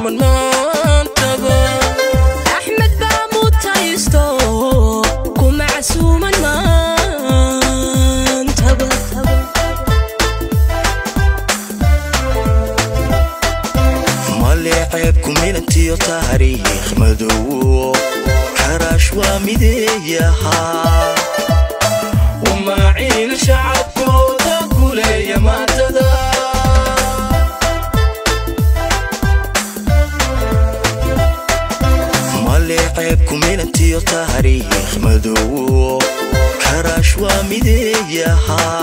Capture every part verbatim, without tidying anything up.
معصوم المنتبه أحمد باموت تايستو كون معصوم المنتبه مالي عيبكم من انتيو تاريخ مدو حراش ومديها وما عين شعبكو تقول يا ما تدا مالي عيبكم من انتيو تاريخ مدو حراش ومديها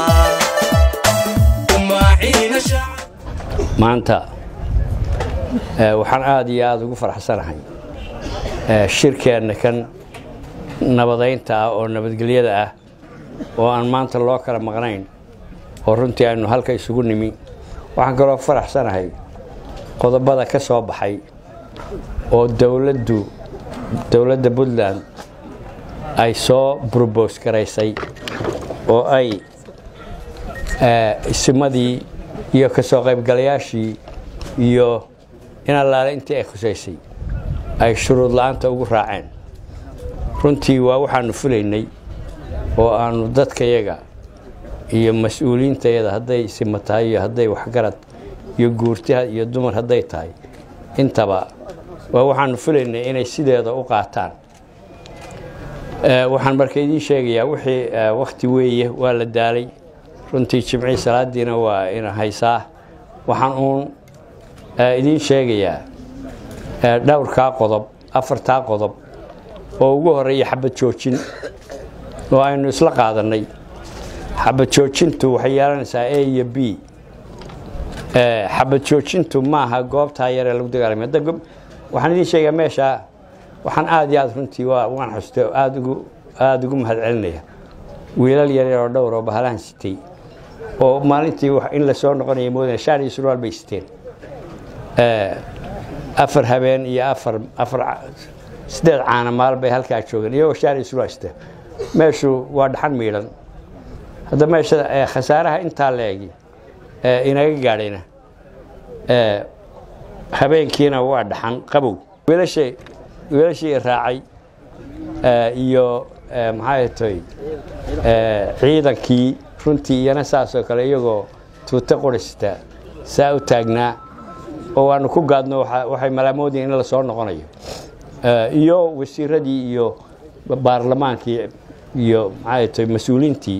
وما عين شعب maanta waxaan aad iyo aad ugu faraxsanahay shirkeena kan nabadeynta ah oo nabadgelyada ah oo aan maanta loo kala maqnayn oo runtii aanu halka isugu nimi waxaan kaloo faraxsanahay qodobada ka soo baxay oo dawladdu dawladda Puntland ay soo propose gareysay oo ay ismadii iyo ka soo qaybgalayaashii iyo in allaale intii ay khuseysay ay shuruud la'aanta ugu raaceen runtii waa waxaanu fulaynay oo aanu dadkayaga iyo mas'uuliyiintayada hadday simatahay iyo hadday waxgarad iyo guurtaha iyo dumar hadday tahay intaba waa waxaanu fulaynay inay sideeda u qaataan waxaan markaa idiin sheegayaa wixii waqti weeye waa la daalay runtii jimcii salaadiina waa ina haysaa waxaan uun idiin sheegayaa dhowrkaa qodob afartaa qodob oo ugu horeeya xabad joojin oo aynu isla qaadanay xabad joojintu waxay yeelanaysaa A iyo B xabad joojintu maaha goobtaa yar ee lagu dagaalamay waxaan idiin sheegaa meesha waxaan aad iyo aad runtii waan xustay aad ugu aad ugu mahadcelinaya wiilal yar yar oo dhowr oo bahalahan sitay oo maalintii in la soo noqonayay moodana shaar iyo surwaal bay siteen afar habeen iyo afar afar sideed caana maal bay halkaa joogeen iyagoo shaar iyo surwaal siteen meeshu waa dhaxan miidhan hadda meesha khasaaraha intaa leegi inaga gaadhayna habeenkiina waa dhaxan qabow wiilashii wiilashii raacay iyo maxay tahay ciidankii runtii iyana saas oo kale iyagoo tuuta qorista saa u taagnaa oo aanu ku gaadno waxay malaamoodeen in la soo noqonayo iyo wasiiradii iyo baarlamaankii iyo maxay tahay mas'uuliyiintii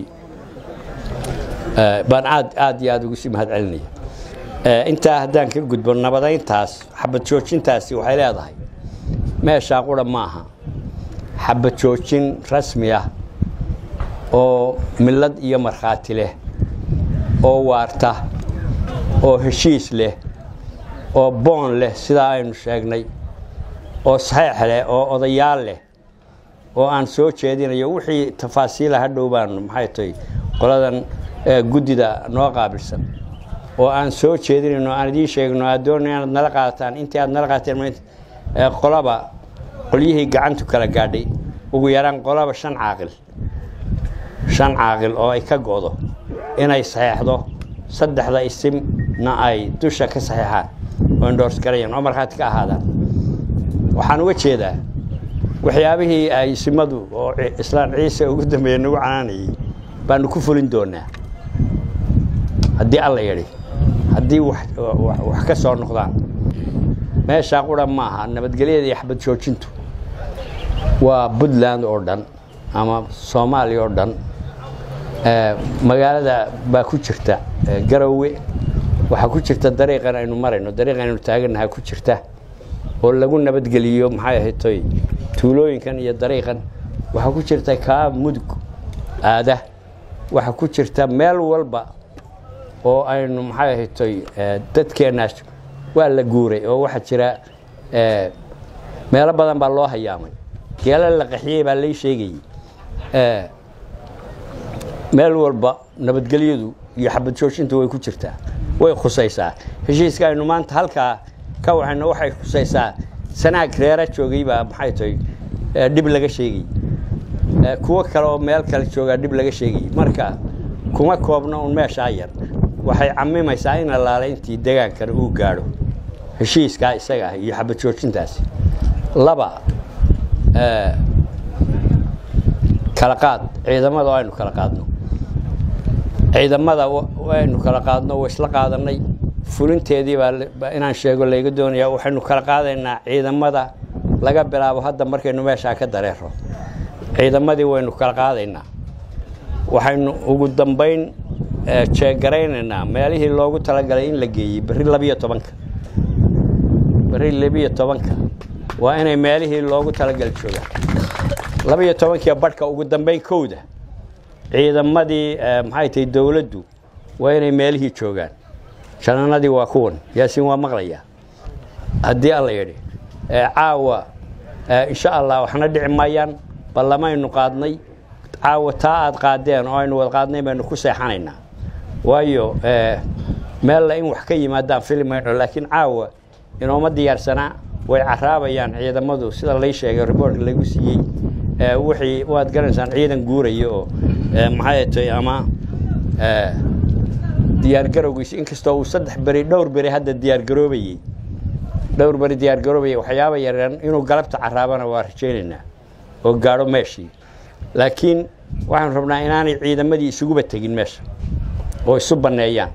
baan aad aad iyo aad ugu sii mahadcelinaya intaa haddaan ka gudbo nabadeyntaas xabad joojintaasi waxay leedahay meesha qura maaha xabad joojin rasmi ah oo milad iyo marxaati leh oo waarta oo heshiis leh oo boon leh sida aynu sheegnay oo saxiix leh oo odayaal leh oo aan soo jeedinayo wixii tafaasiil ah dhow baan maxay tahay qoladan gudida noo qaabilsan oo aan soo jeedinayno aan idin sheegno aad doonayaan nala qaataan intii aad nala qaateen qolaba qolyihii gacantu kala gaadhay ugu yaraan qolaba shan caaqil shan caaqil oo ay ka go'do inay saxeexdo saddexda isimna ay dusha ka saxeexaan oo endorse gareeyaan oo marxaati ka ahaadaan waxaan uga jeedaa waxyaabihii ay isimadu oo islaan ciise ugu dambeeyay nagu canaanayay baanu ku fulin doonaa haddii alla yidhi haddii wax ka soo noqdaan meesha qura maaha nabadgelyada iyo xabad joojintu waa Puntland oo dhan ama Soomaaliya oo dhan magaalada baa ku jirta Garowe waxa ku jirta dariiqan aynu marayno dariiqan aynu taaganahay ku jirta oo lagu nabadgeliyo maxay ahayd tuulooyinkan iyo dariiqan waxa ku jirta ka mudug aada waxa ku jirta meel walba oo aynu maxay ahayd dadkeena waa la guuray oo waxa jira meel badan baa loo hayaamay geela la qaxiyay baa la sheegay meel walba nabadgelyadu iyo xabad joojintu way ku jirtaa way khusaysaa heshiiska aynu maanta halka ka waxayna waxay khusaysaa sanaag reera joogay baa maxay tahay dib laga sheegay kuwa kale oo meel kale jooga dib laga sheegay marka kuma koobna un meesha yar waxay camimaysaa in allaale intii deegaankan uu gaadho heshiiskaa isaga ah iyo xabad joojintaasi laba kala qaad ciidamada aynu kala qaadno ciidamada aynu kala qaadno way isla qaadanay fulinteedii baa inaan sheego layga doonayaa waxaynu kala qaadaynaa ciidamada laga bilaabo hadda markaynu meeshaa ka dareero ciidamadii waynu kala qaadaynaa waxaynu ugu dambayn jeegaraynaynaa meelihii loogu talagalay in la geeyey berri labiyo tobanka berri labiyo tobanka waa inay meelihii loogu talagal joogaan labiyo tobankiiyo badhka ugu dambayn kowda ciidamadii maxay tahay dawladdu waa inay meelihii joogaan jananadii waa kuwan yaasiin waa maqlayaa haddii alla yidhi caawa insha allah waxna dhici maayaan ballamaynu qaadnay caawa taa aad qaadeen oo aynu wada qaadnay baynu ku seexanaynaa waayo meella in wax ka yimaadaan filmayno laakiin caawa inooma diyaarsanaa way caraabayaan ciidamadu sida lay sheegay riboortka lagu siiyey wixii waad garanaysaan ciidan guuraya oo maxay tahay ama diyaargarowgiisa inkastoo uu saddex beri dhowr beri hadda diyaargaroobayey dhowr beri diyaargaroobayay waxyaaba yareen inuu galabta caraabana waa rajaynaynaa oo gaadho meeshii laakiin waxaan rabnaa inaanay ciidamadii isuguba tegin meesha oo isu banneeyaan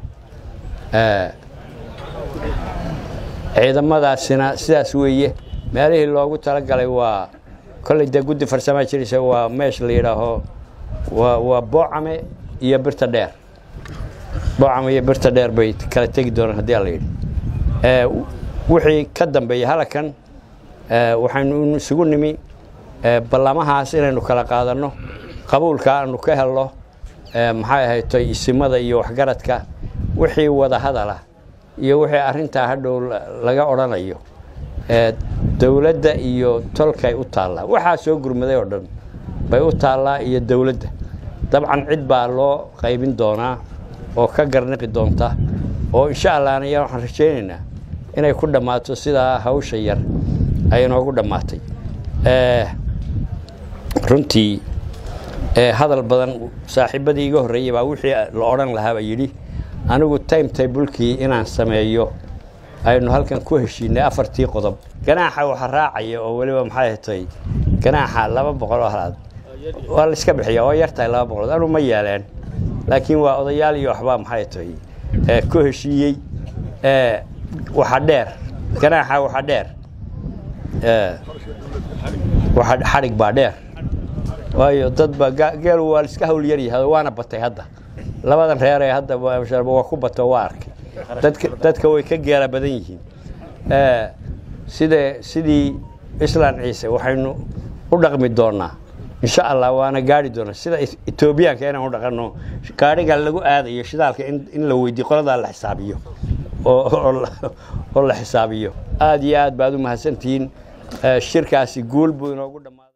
ciidamadaasina sidaas weeye meelihii loogu talagalay waa kolley dee guddi farsamaa jiraysa waa meesha la yidhaaho waa waa boocame iyo birta dheer boocame iyo birta dheer bay kala tegi doonaan haddii alla yidhi wixii ka dambeeya halakan waxaynu isugu nimi ballamahaas inaynu kala qaadanno qabuulka aanu ka helno maxay ahayd isimada iyo waxgaradka wixii wada hadala iyo wixii arrintaa hadhow laga odhanayo dawladda iyo tolkay u taallaa waxaa soo gurmaday oo dhan bay u taallaa iyo dawladda dabcan cid baa loo qaybin doonaa oo ka garniqi doonta oo insha allah aniga waxaan rajaynaynaa inay ku dhammaato sidaa hawsha yar ay inoogu dhammaatay runtii hadal badan saaxiibadii iga horreeyey baa wixii la odhan lahaaba yidhi anigu time tablekii inaan sameeyo aynu halkan ku heshiinay afartii qodob ganaaxa waxa raacaya oo weliba maxay tahay ganaaxa laba boqol oo halaad waa la iska bixiyaa oo yartahay laba boqol anu ma yeeleen laakiin waa odayaal iyo waxbaa maxay tahay ku heshiiyey waxa dheer ganaaxa waxa dheer waxa xarig baa dheer waayo dad ba geel waa iska hawl yar yahay waana batay hadda labadan reer ee hadda waa ku bato waa arkay dadka dadka way ka geela badan yihiin ee sida sidii islaan ciise waxaynu u dhaqmi doonaa insha Allah waana gaari doonaa sida Etoobiyaanka inaan u dhaqano gaariga lagu aadayo shidaalka in la weydiiyo qolada la xisaabiyo oo oo la xisaabiyo aad iyo aad baad u mahadsantiin shirkaasi guul buu inoogu dhamaa